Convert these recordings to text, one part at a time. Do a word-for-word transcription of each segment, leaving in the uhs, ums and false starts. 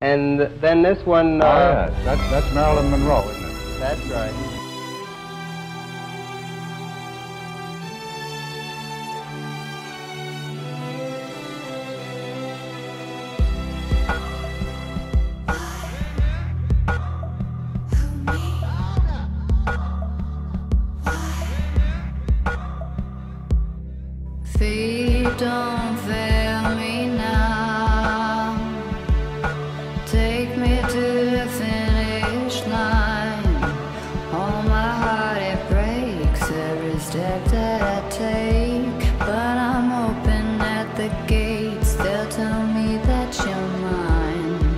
And then this one... Uh, oh, yes. That's, that's Marilyn Monroe, isn't it? That's right. Feet don't fail me now. Take me to the finish line. Oh, my heart, it breaks every step that I take. But I'm open at the gates. They'll tell me that you're mine.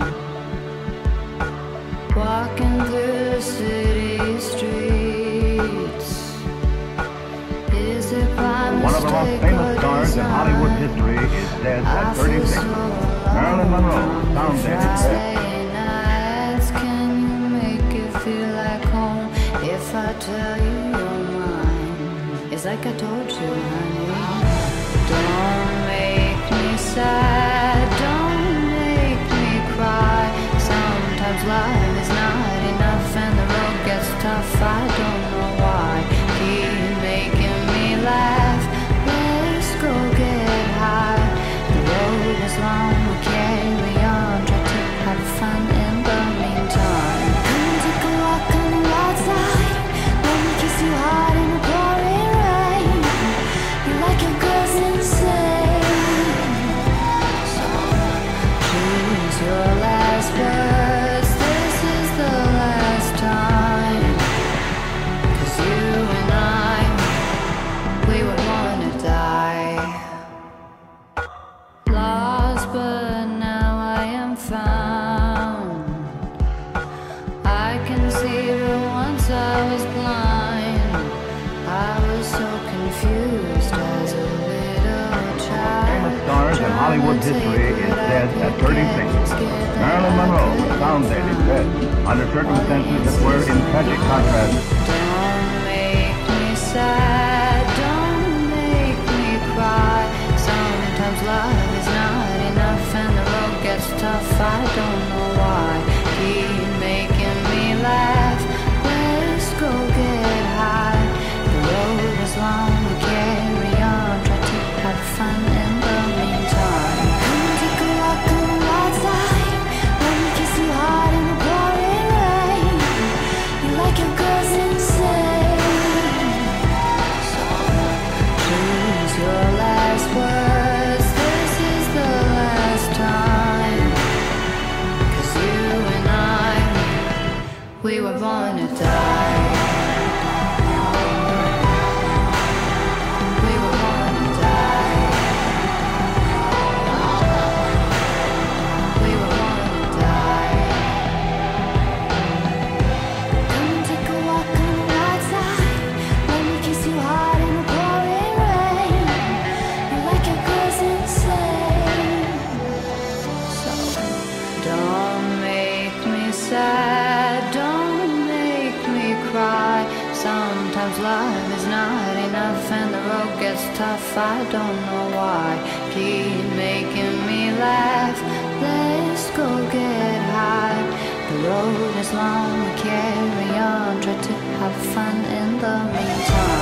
Walking through the city streets. Is it by One of the most famous stars in Hollywood history is dead at thirty-six. Marilyn Monroe, found dead in bed. Can you make it feel like home if I tell you you're mine? It's like I told you, honey. Don't make me sad, don't make me cry. Sometimes life is not enough and the road gets tough. I don't know why. Keep making me laugh. Let's go get high. The road is long, we carry on. Try to have fun in the meantime. Come and take a walk on the wild side. Let me kiss you hard in the pouring rain. You like your girls insane. So choose your last words. This is the last time. 'Cause you and I, we would wanna die. Lost, but now I am found. I can see, but once I was blind. I was so confused as a little child. Famous stars in Hollywood history is dead at thirty-six. Marilyn Monroe was found dead in bed under circumstances that were in tragic contrast. Don't make me sad, don't make me cry. Sometimes love is not enough and the road gets tough. I don't know why. Keep making me laugh. Let's go get high. The road is long, we carry on. Try to have fun in the meantime. Come and take a walk on the wild side. Let me kiss you hard in the pouring rain. You like your girls insane. So choose your last words. This is the last time. 'Cause you and I, we were born to die. We were born to die. We were born to die. Come and take a walk on the wild side. Let me kiss you hard in the pouring rain. You like your girls insane. So don't make me sad, don't make me cry. Sometimes love is not enough and the road gets tough. I don't know why. Keep making me laugh. Let's go get high. The road is long, we carry on. Try to have fun in the meantime.